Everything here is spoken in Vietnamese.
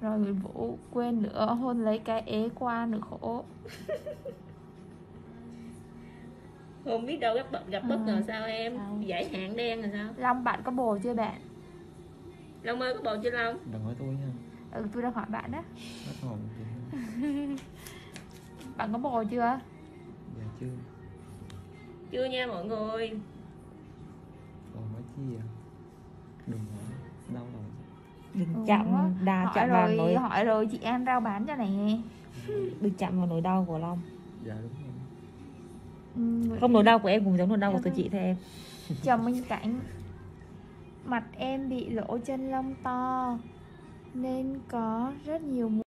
Rồi Nguyễn Vũ quên nữa, hôn lấy cái ế qua nữa khổ. Không biết đâu gặp bất ngờ sao em. Sao? Giải hạn đen là sao? Long bạn có bồ chưa bạn? Long ơi có bồ chưa Long? Đừng hỏi tôi nha. Tôi đang hỏi bạn đó. Hết hồn chị. Bạn có bồ chưa? Dạ chưa. Chưa nha mọi người. Còn hỏi chi à? Đừng hỏi. Đau lòng. Đừng chạm chạm vào nỗi hỏi rồi chị An rao bán cho này. đừng chạm vào nỗi đau của Long. Dạ đúng rồi. Không, nỗi đau của em cũng giống nỗi đau của tụi chị thôi em. Chồng Minh Cảnh: mặt em bị lỗ chân lông to nên có rất nhiều